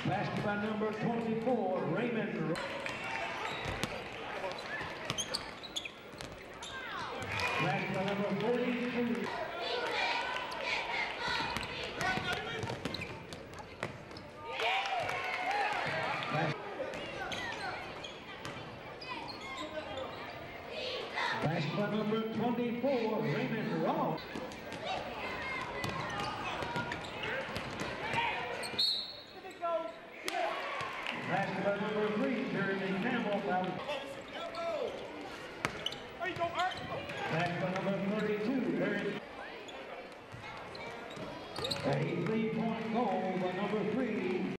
Basketball number 24, Raymond. Basketball number 42. Basketball number 24, Raymond Ross. Basketball number 3, Jeremy Campbell. Basketball number 32, Eric. A 3-point